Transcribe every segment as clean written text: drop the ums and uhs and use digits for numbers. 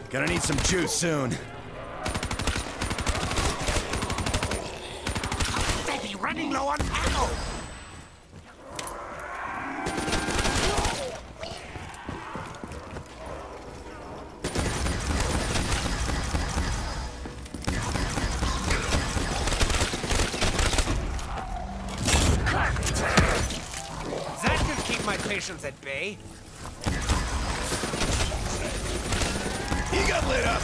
Gonna need some juice soon. They be running low on ammo! That could keep my patients at bay. He got lit up!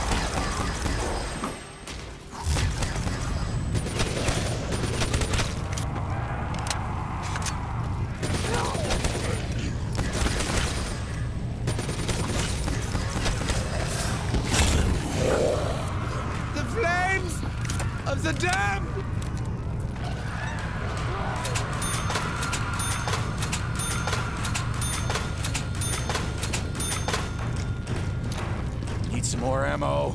The flames of the dam! Need some more ammo.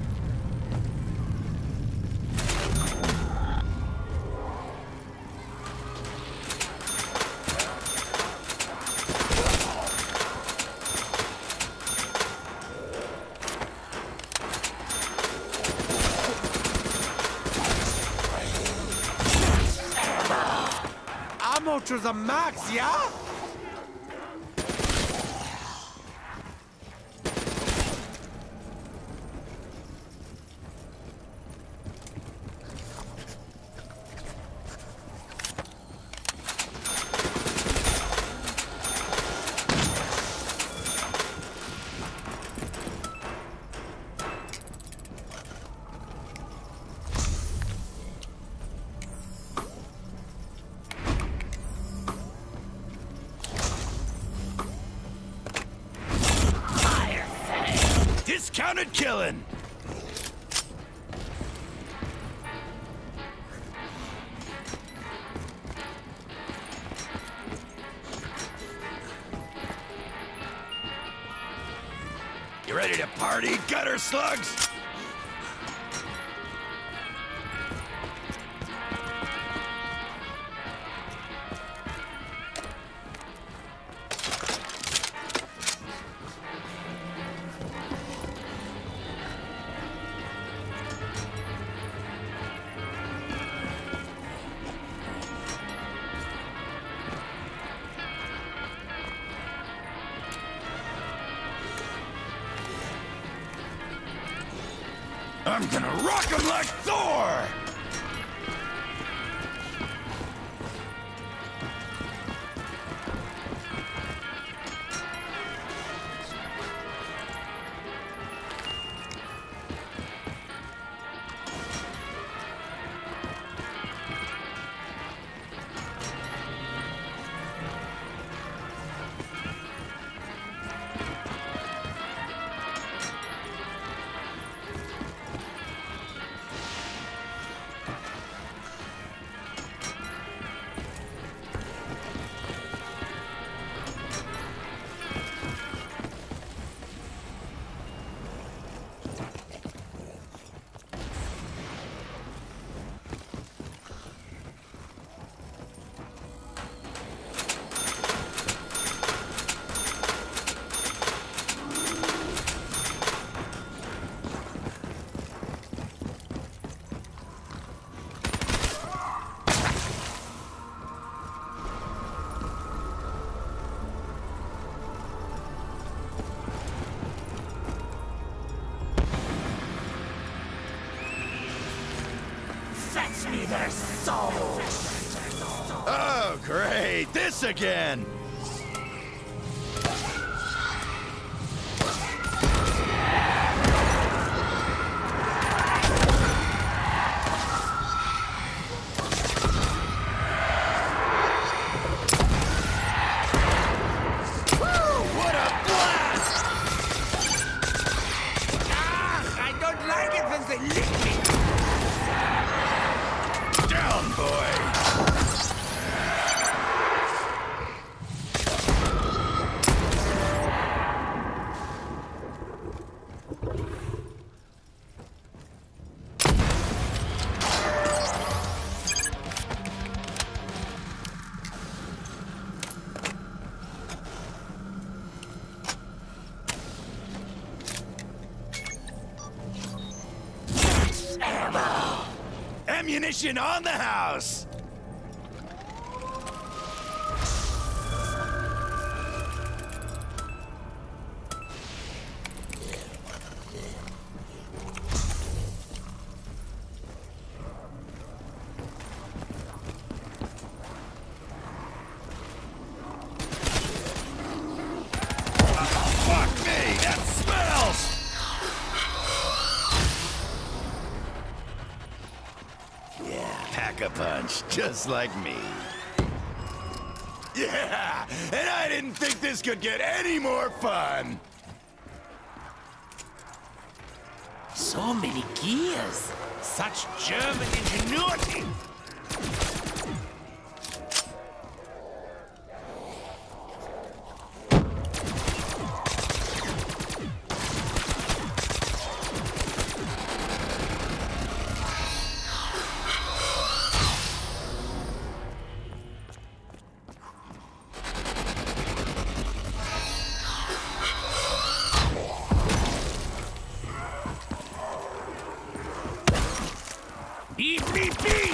Ammo to the max, yeah? Discounted killing! You ready to party, gutter slugs? I'm gonna rock him like Thor! Fetch me their souls! Oh, great! This again! What a blast! I don't like it when they lick me. Down, boy! ammunition on the house! Pack-a-punch, just like me. Yeah, and I didn't think this could get any more fun. So many gears. Such German ingenuity. Leave me be!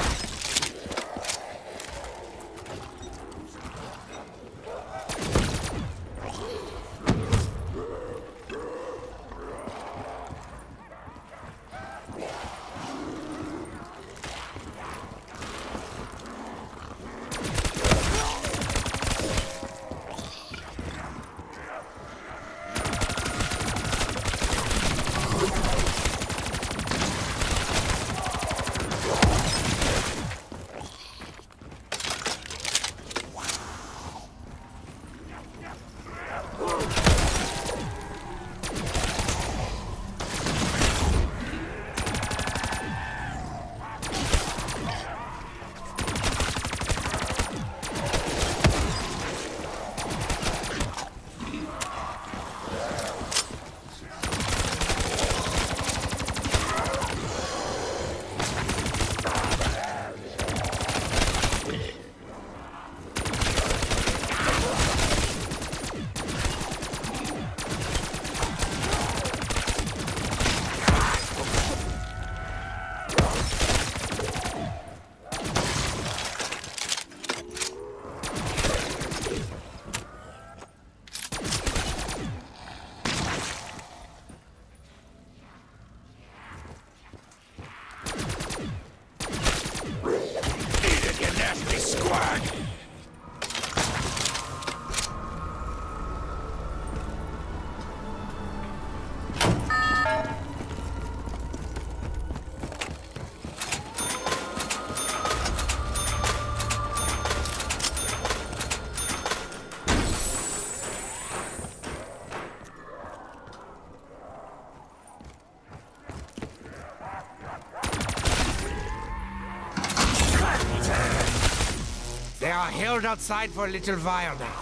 They are held outside for a little while now.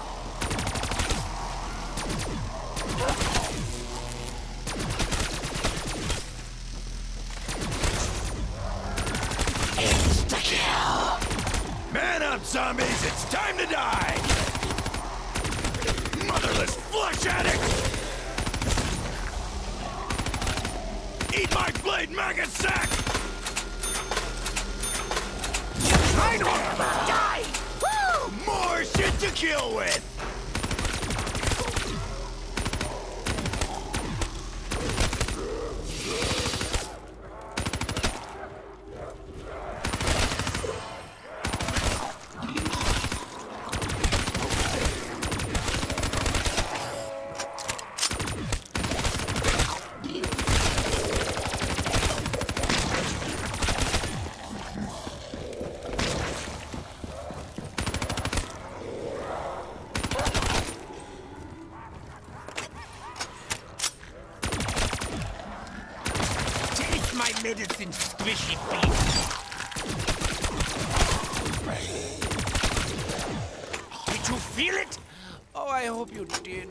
Insta-kill! Man up, zombies! It's time to die! Motherless flesh addict! Eat my blade, maggot sack! I don't die! Woo! More shit to kill with! My medicine, squishy beast. Did you feel it? Oh, I hope you did.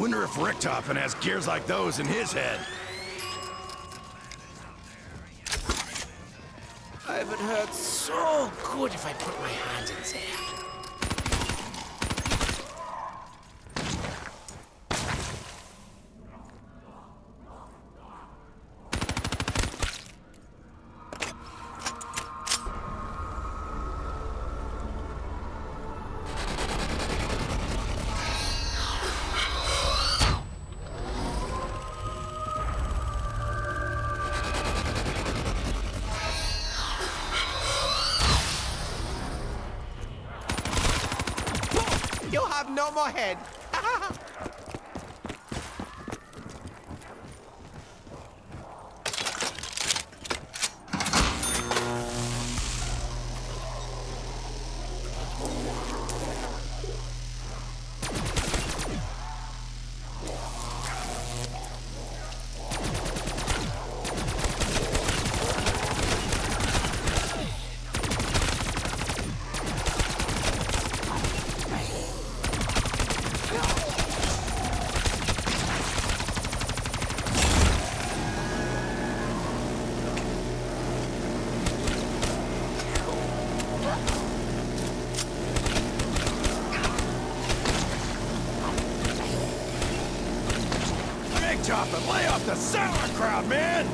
Wonder if Richtofen has gears like those in his head. It would hurt so good if I put my hand in there. You have no more head. Richtofen, lay off the sauerkraut, man!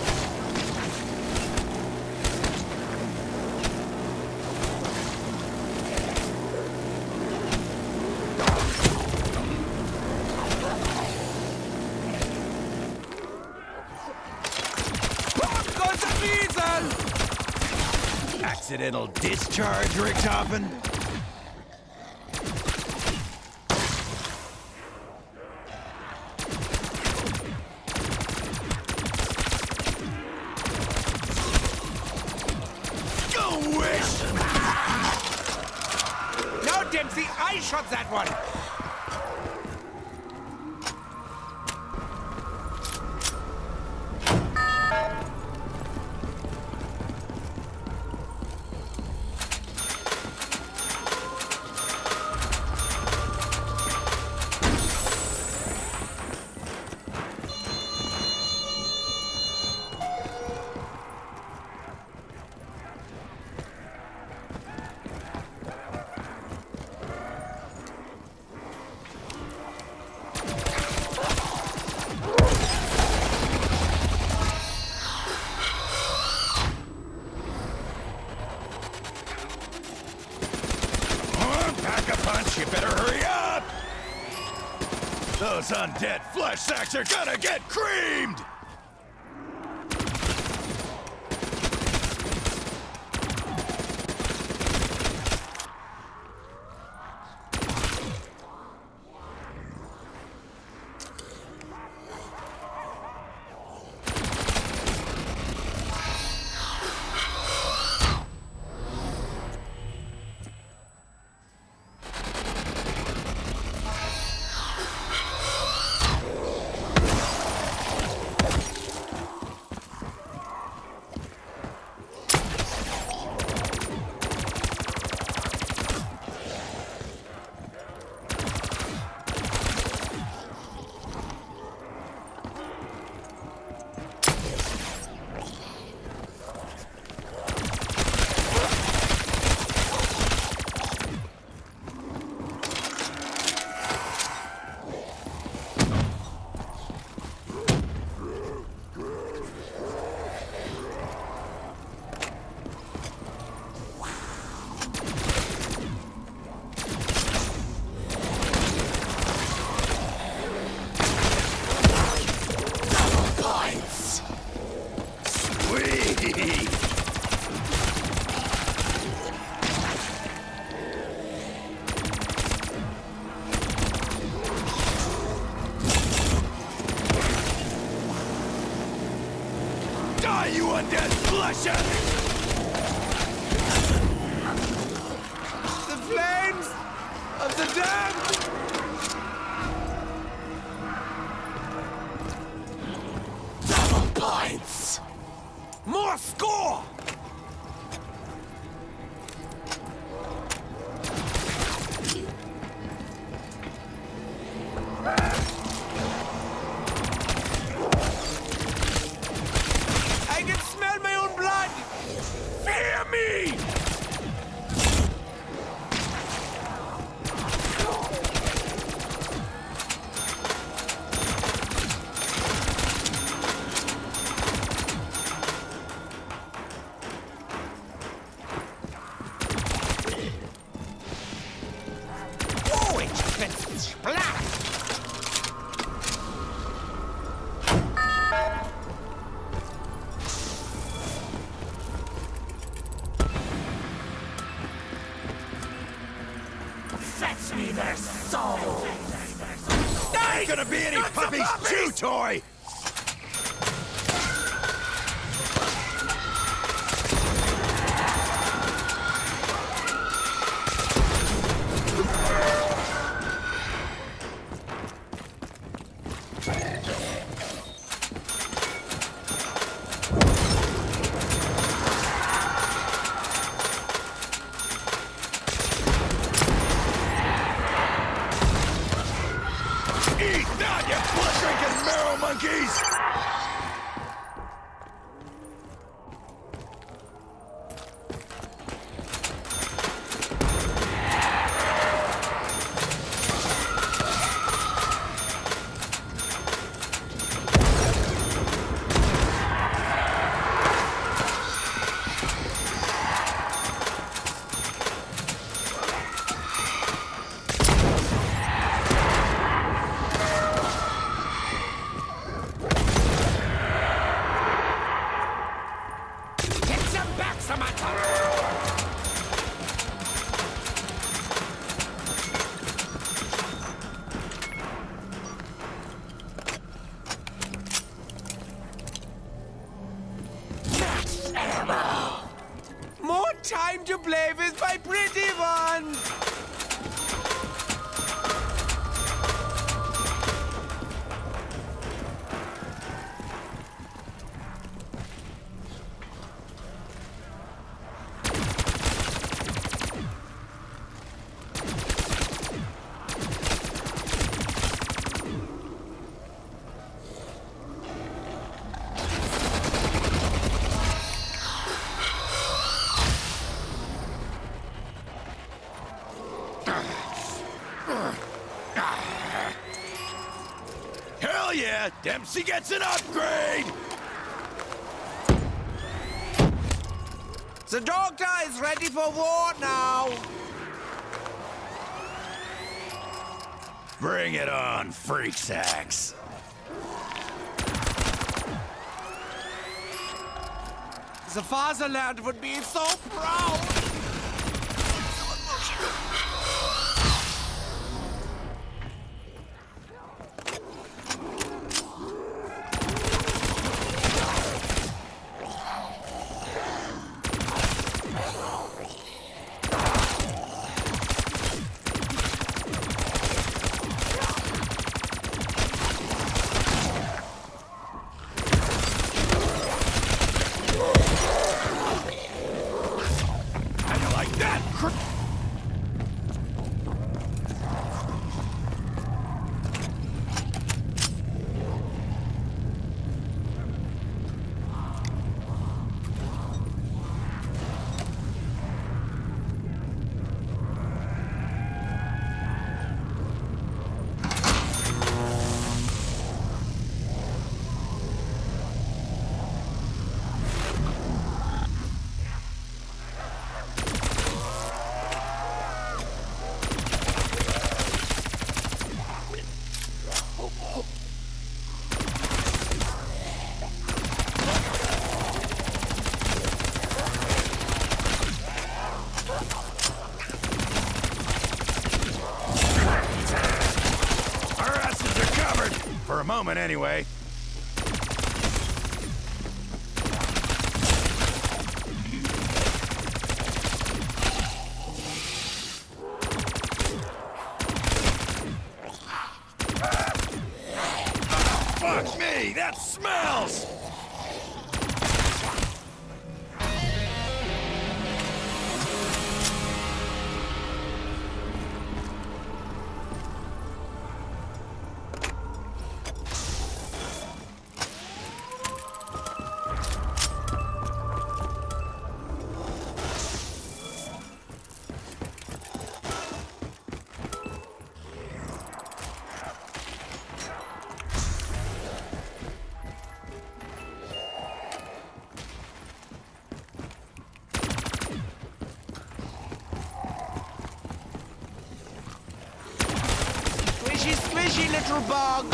Accidental discharge, Richtofen? No, Dempsey, I shot that one. You better hurry up! Those undead flesh sacks are gonna get creamed! Die, you undead flesh addict! The flames of the damned! Double points! More score! Not gonna be any Puppy's chew toy! Eat that, you blood-drinking marrow monkeys! Get some back, Samantha! Max ammo! More time to play with my pretty ones! Hell yeah! Dempsey gets an upgrade! The doctor is ready for war now! Bring it on, freak sacks! The fatherland would be so proud! How you like that? Our asses are covered! For a moment, anyway. Fuck me! That smells! Squishy, squishy, little bug!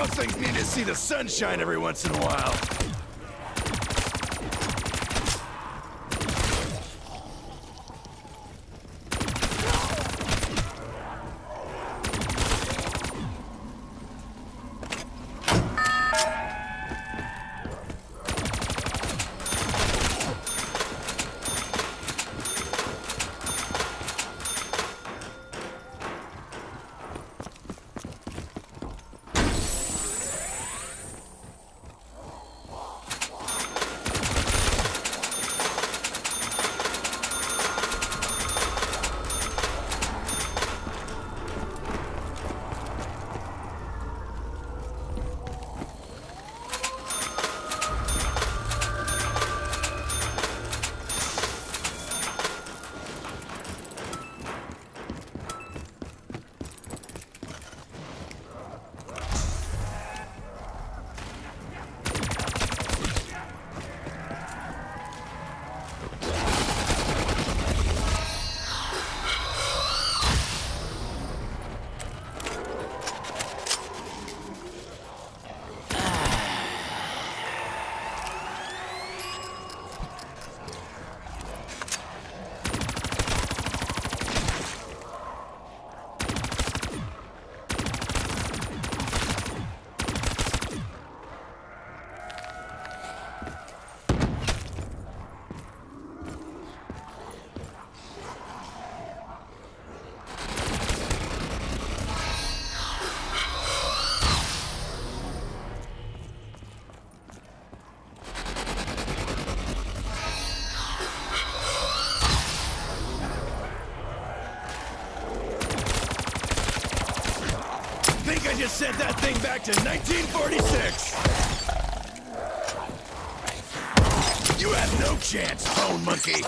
Those things need to see the sunshine every once in a while. I just sent that thing back to 1946! You have no chance, Bone Monkey!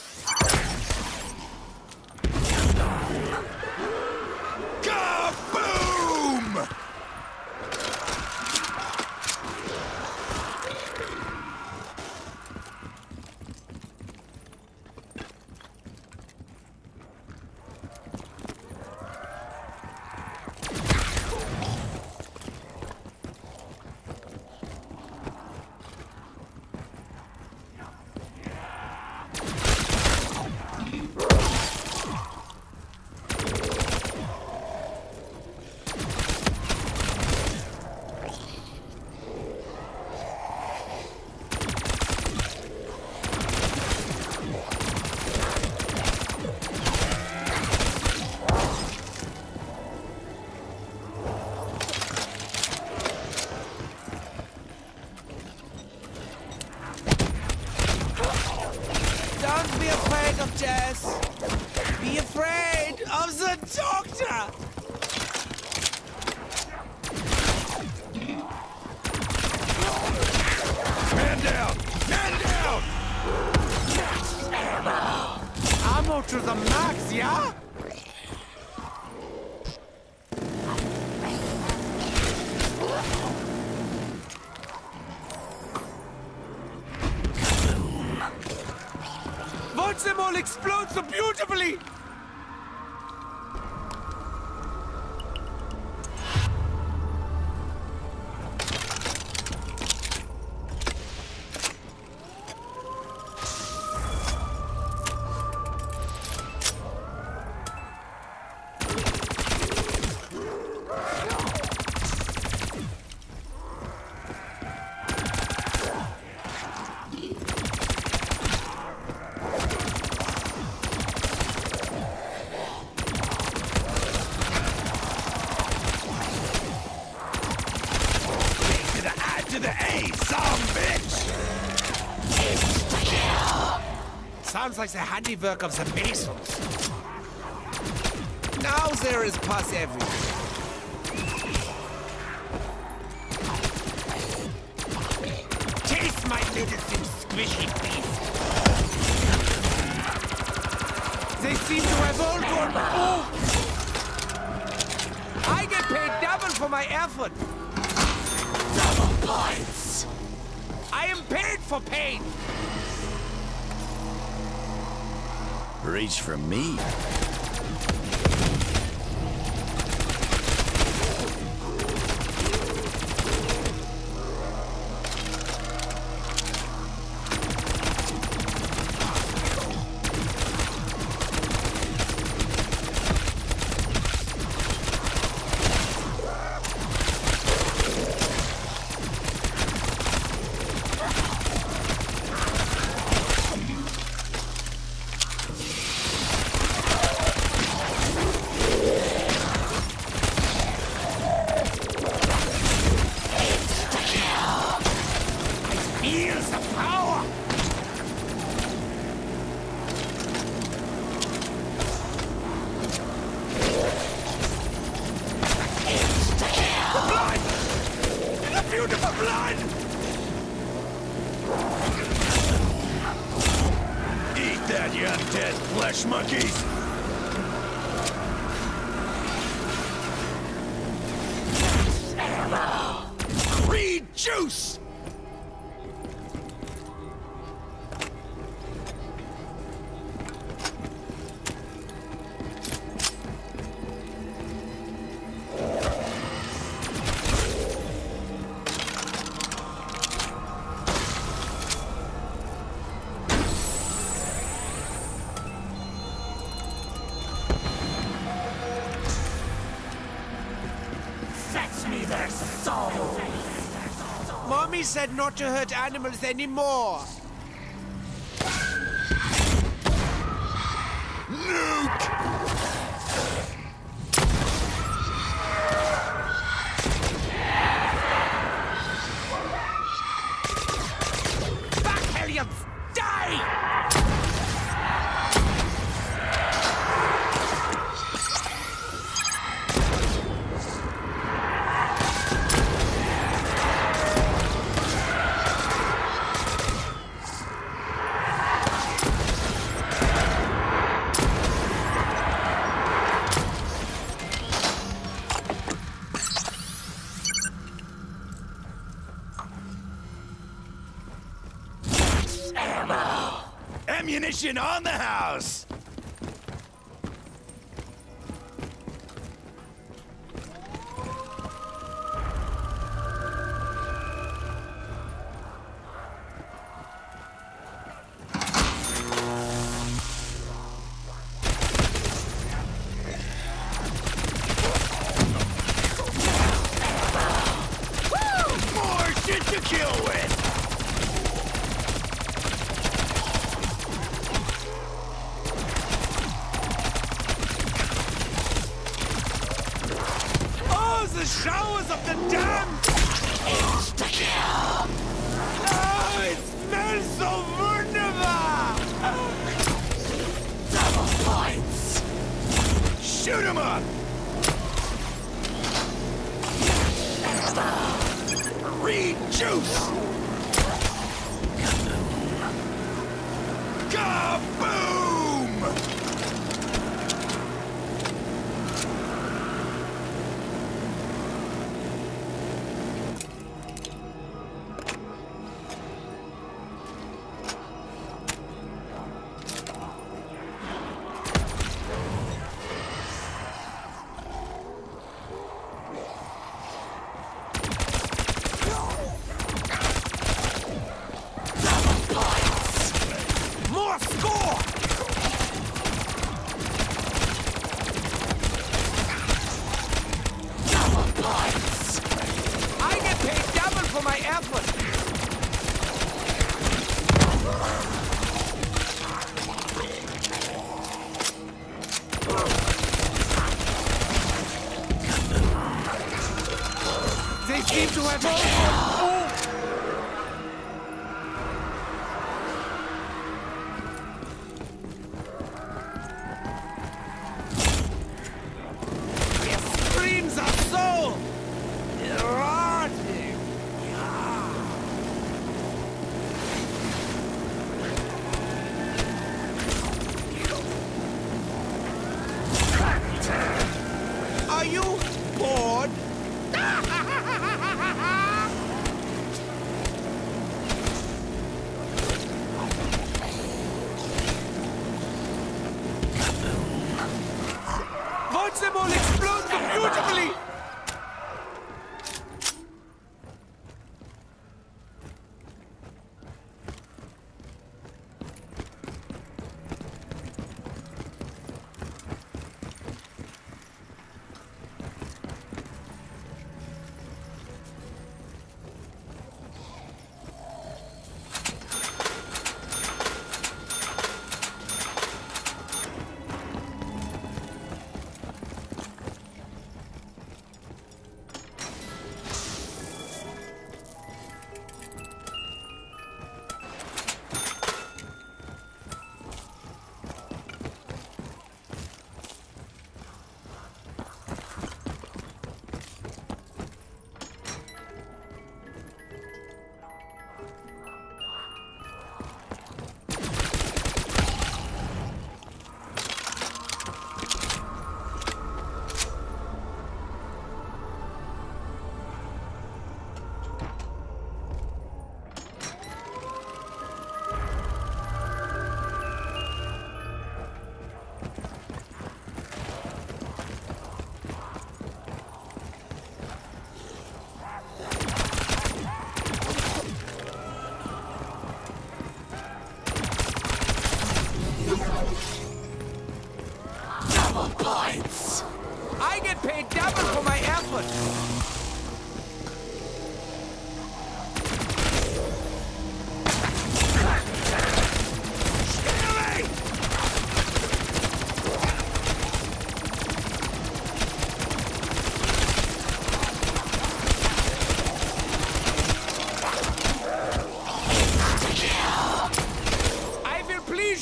Kaboom! Don't be afraid of Jess. Be afraid of the doctor. Man down! Man down! Ammo to the max, yeah? Watch them all explode so beautifully! To the A, some bitch! Sounds like the handiwork of the Masons. Now there is pus everywhere. Taste my medicine, squishy beast. They seem to have all gone. Oh! I get paid double for my effort. Double points. I am paid for pain. Reach for me. feels the power! The blood! The beautiful blood! Eat that, you undead flesh monkeys! Greed juice! Fetch me their souls! Mommy said not to hurt animals anymore. Nuke! Back, Hellions! Die! Ammunition on the house! More shit to kill with! Oh, the showers of the damned! Insta-kill! Oh, it smells so wunderbar! Double points! Shoot him up! Reed juice! Kaboom! More score! Double points! I get paid double for my effort. They seem to have all... Their screams are so... erotic. Are you bored?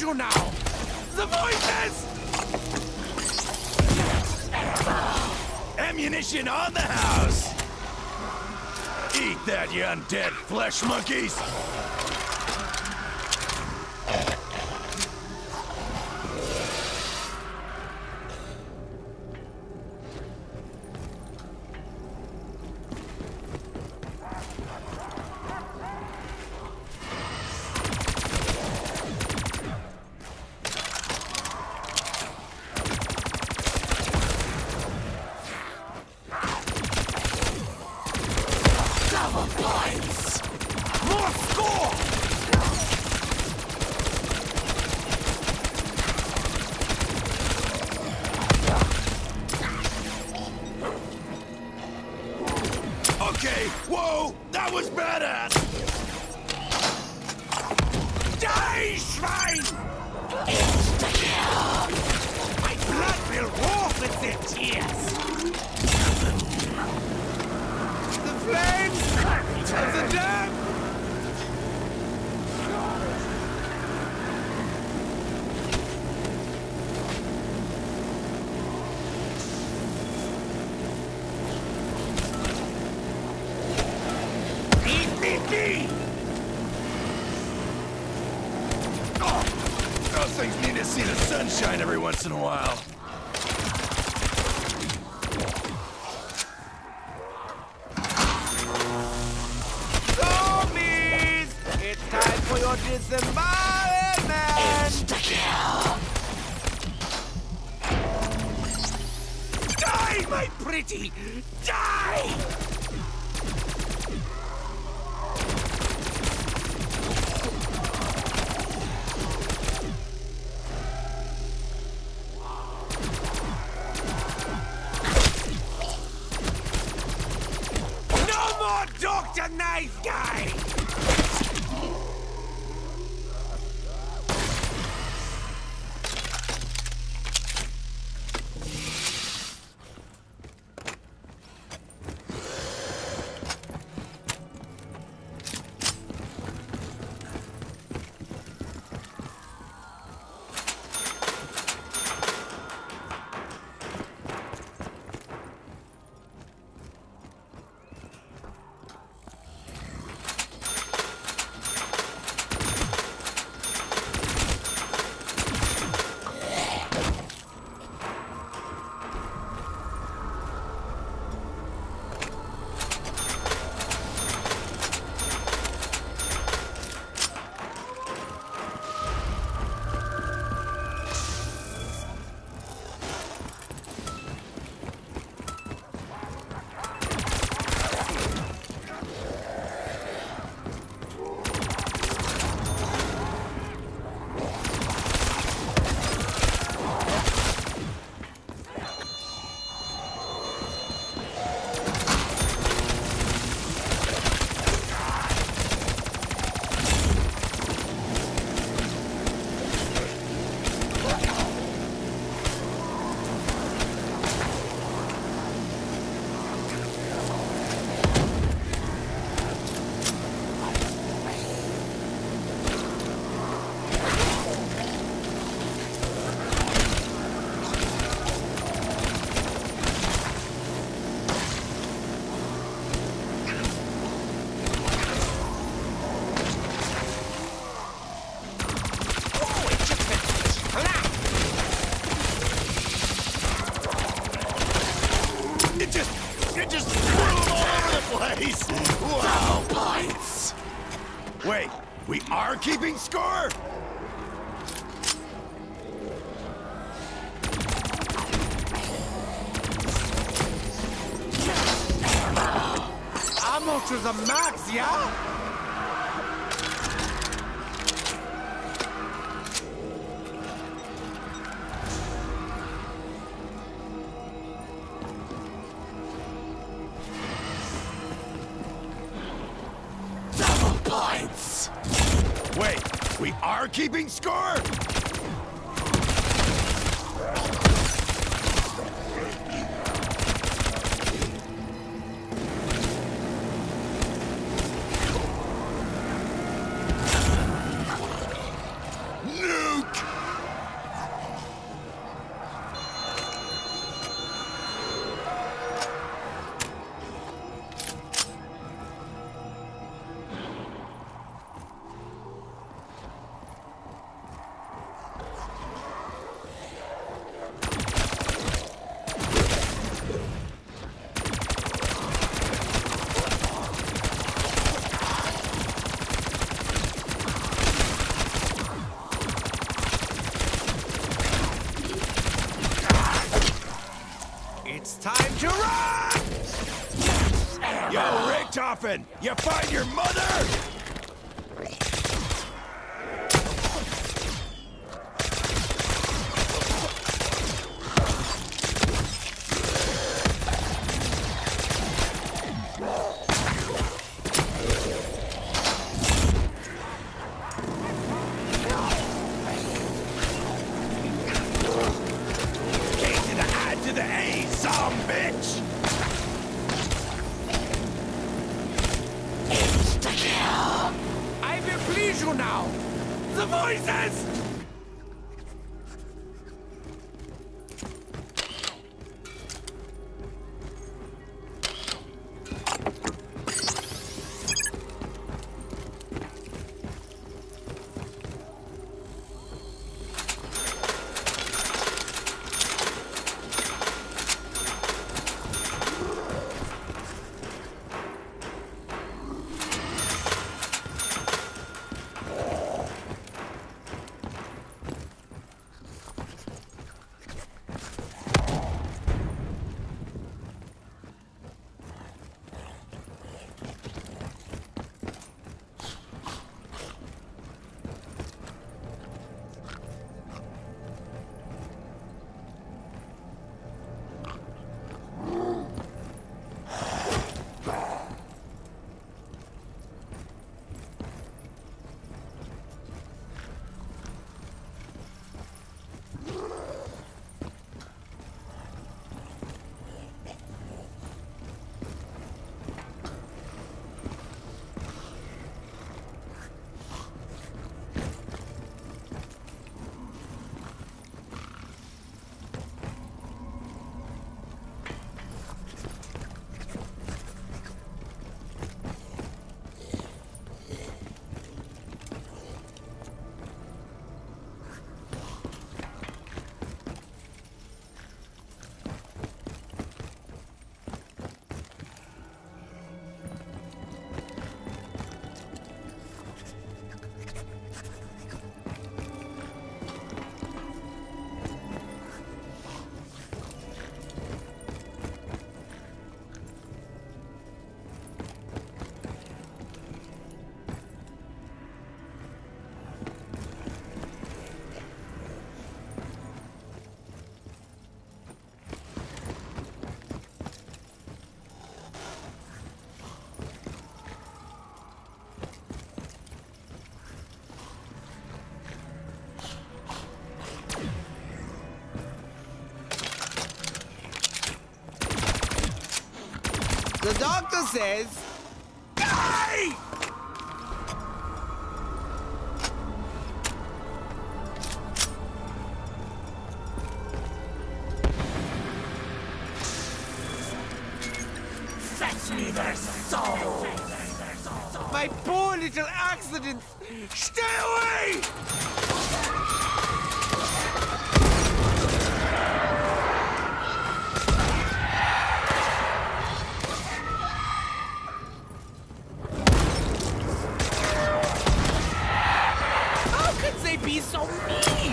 you now! The voices! Ammunition on the house! Eat that, you undead flesh monkeys! More score! Okay, whoa! That was badass! Die, Schwein! Insta-kill! My blood will roar with their tears! The flames of the damned! Eat me! Those things need to see the sunshine every once in a while. Zombies! It's time for your disembowelment! Insta-kill! Die, my pretty! Die! No more Dr. Nice Guy! It just flew all over the place! Wow! Points! Wait, we are keeping score? Ammo to the max, yeah? Wait, we are keeping score? Nuke! something! You find your mother? Now! The voices! The doctor says... Die! Fetch me their soul! My poor little accidents! Stay away! Be so mean!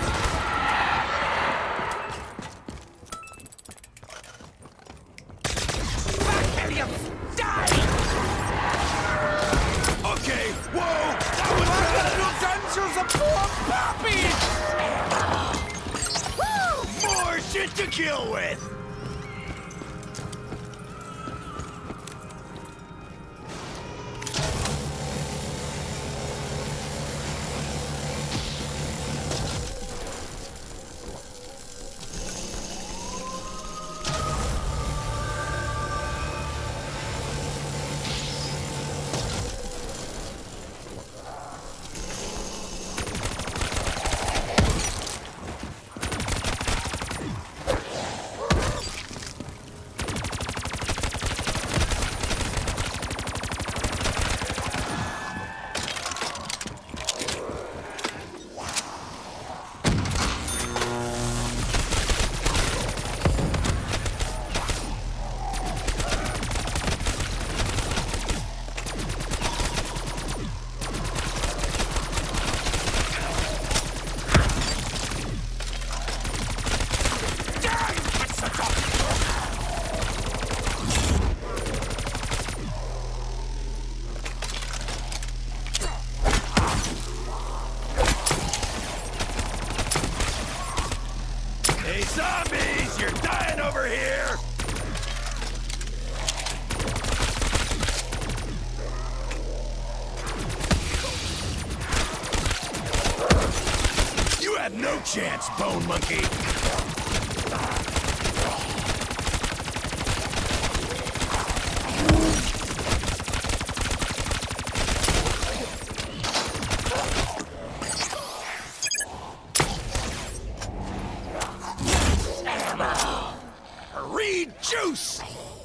Back, Hellions! Die! Okay, whoa! That was a poor puppy! More shit to kill with! over here! You have no chance, Bone Monkey! Reed juice!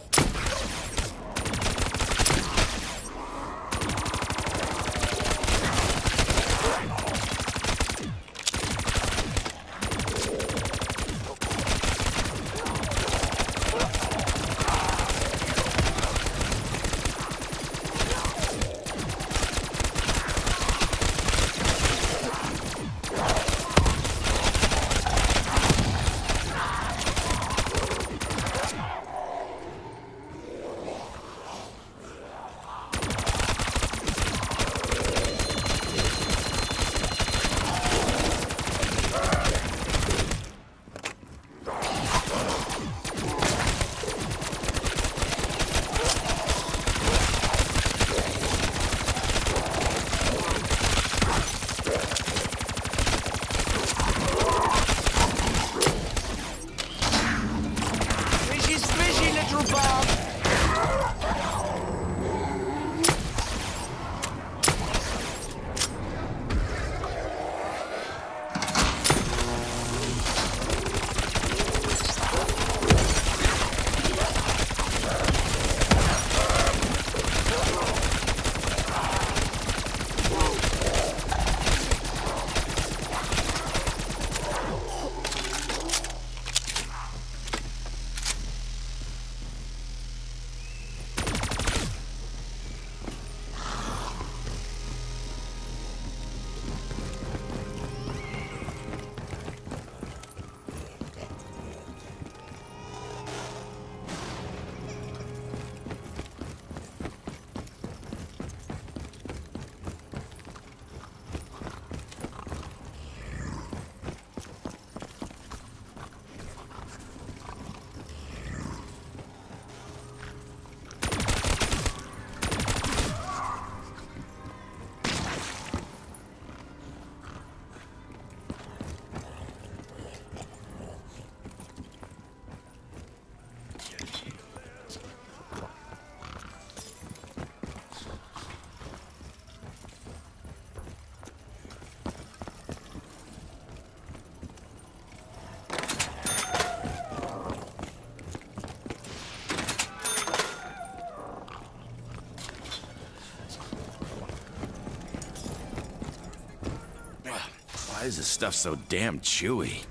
Why is this stuff so damn chewy?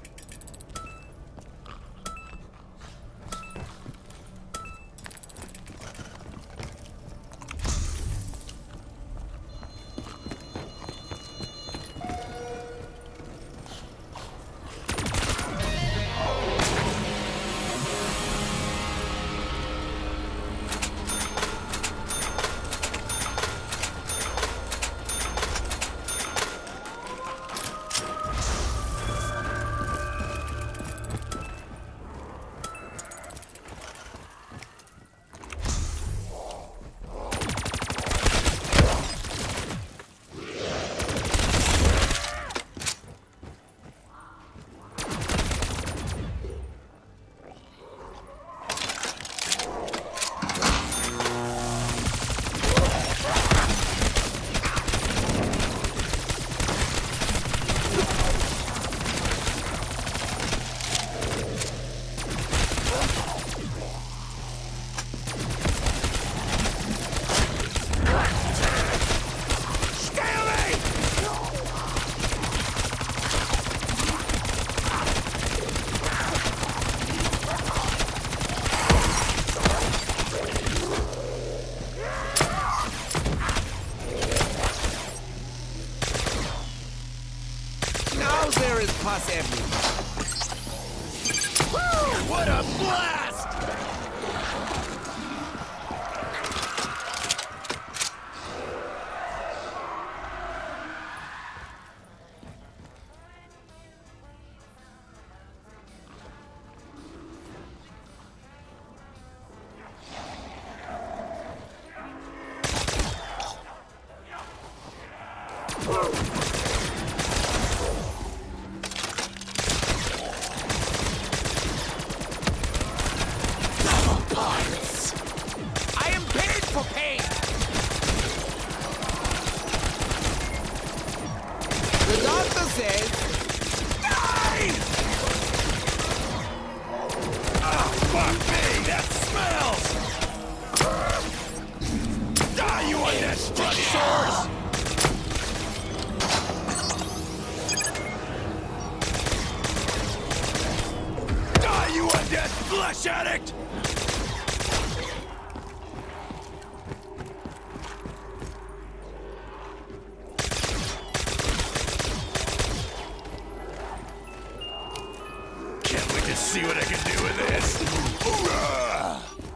Pus everywhere. Woo! What a blast! I am paid for pain! The doctor says... Die! Ah, fuck me! That smells! Die, you undead structures! Die, you undead flesh addict! Can't wait to see what I can do with this! Hoorah!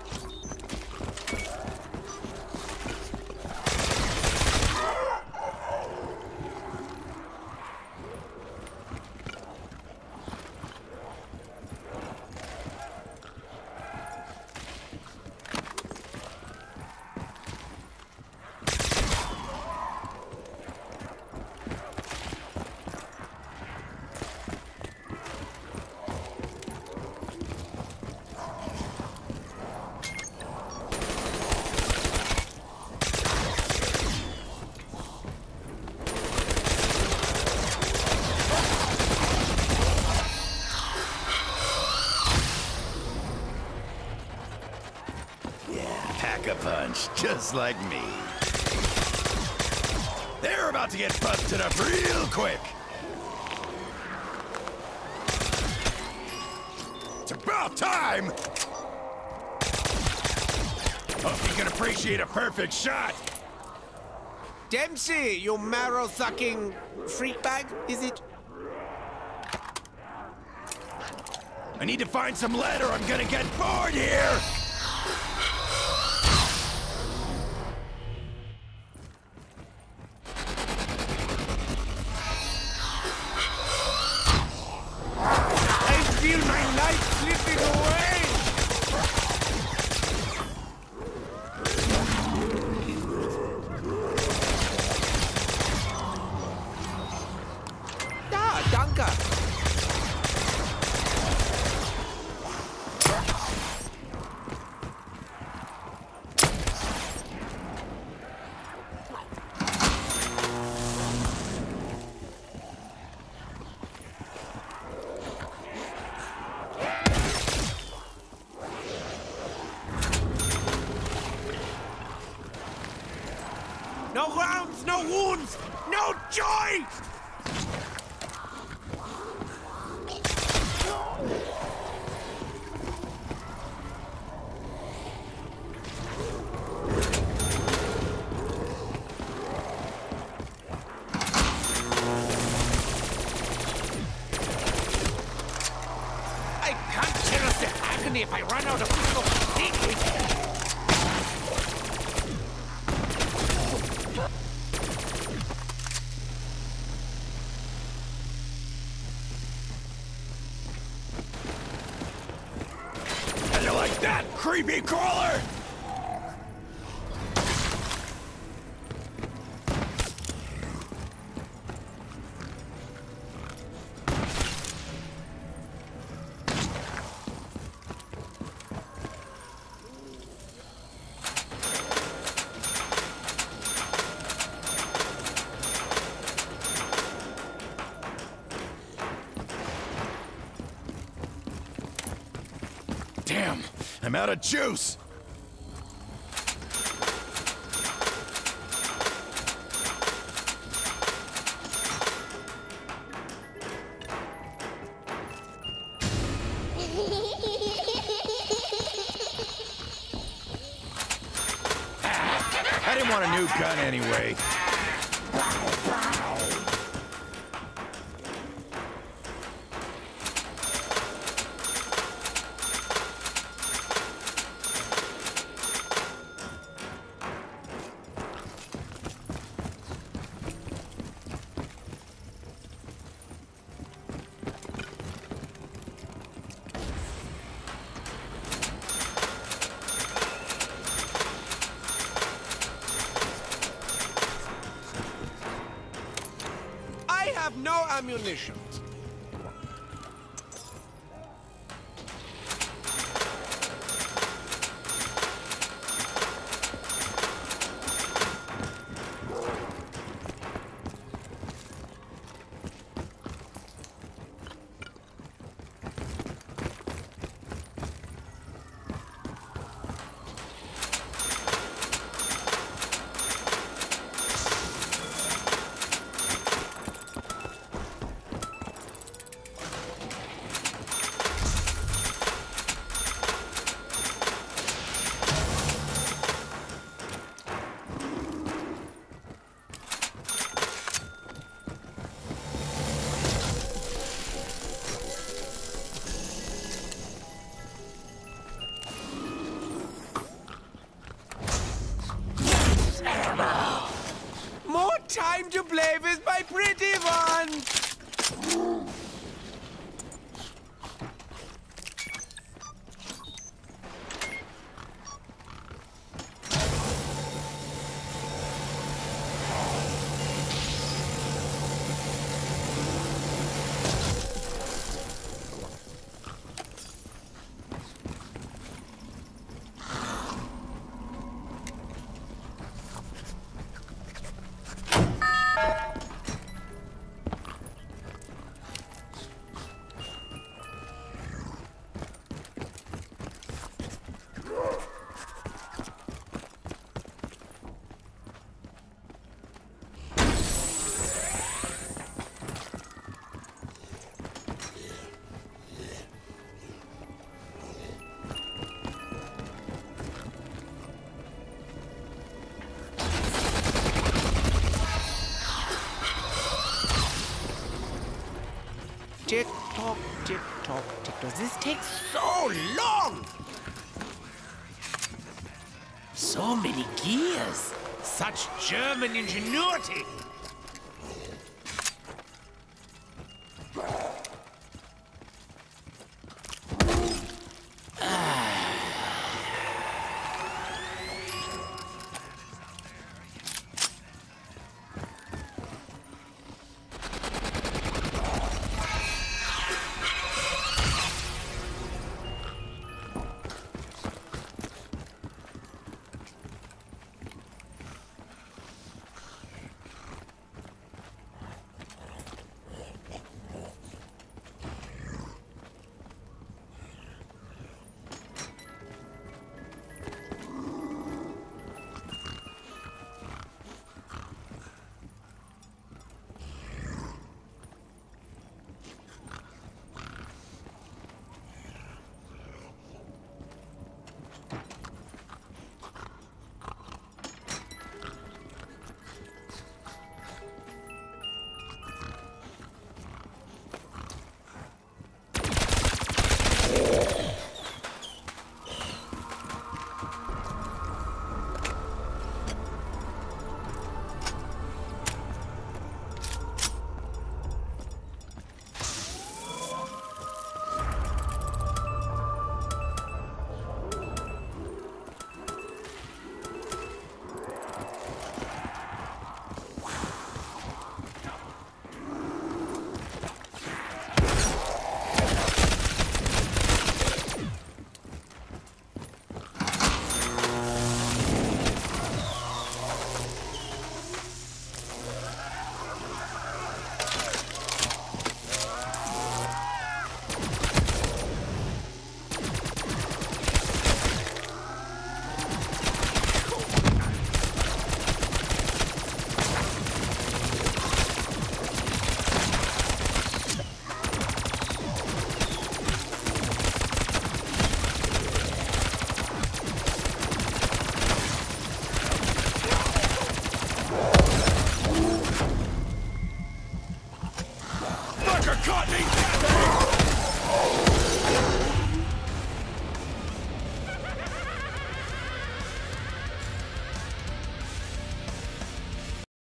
Pack a punch, just like me. They're about to get busted up real quick. It's about time! Hope you can appreciate a perfect shot. Dempsey, you marrow-sucking freak bag, is it? I need to find some lead or I'm gonna get bored here! I feel my life slipping away! Ah, danke! No rounds, no wounds, no joy! I can't cherish the agony if I run out of people completely. How do you like that, creepy crawler? Damn, I'm out of juice. I didn't want a new gun anyway. have no ammunition. More time to play with my pretty ones! Tick-tock, tick-tock, tick-tock. This takes so long! So many gears. Such German ingenuity.